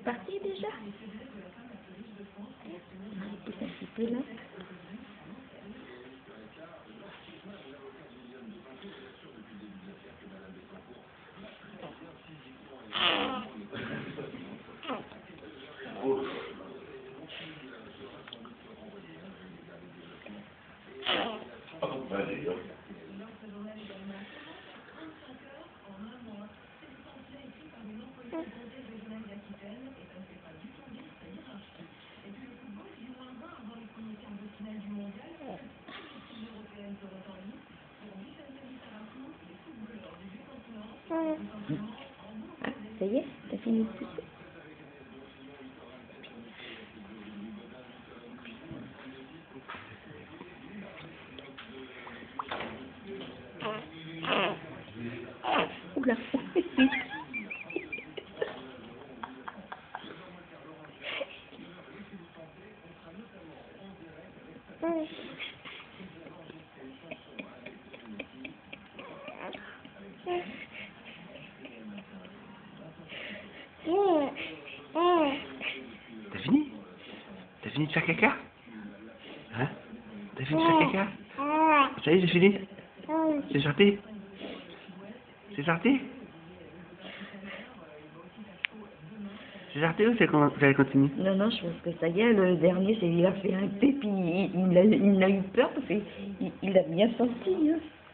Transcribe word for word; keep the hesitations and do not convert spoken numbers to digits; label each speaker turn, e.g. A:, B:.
A: parti déjà? Et ça s'y peut là? Ah, ça y est, t'as fini de pousser? Oula.
B: T'as fini? T'as fini de faire caca? Hein? T'as fini de faire caca? Ça y est, j'ai fini? C'est sorti? C'est sorti? C'est sorti ou c'est qu'on vous allez continuer?
A: Non, non, je pense que ça y est, le dernier, c'est il a fait un pipi, il, il, a, il a eu peur parce qu'il il a bien senti, hein.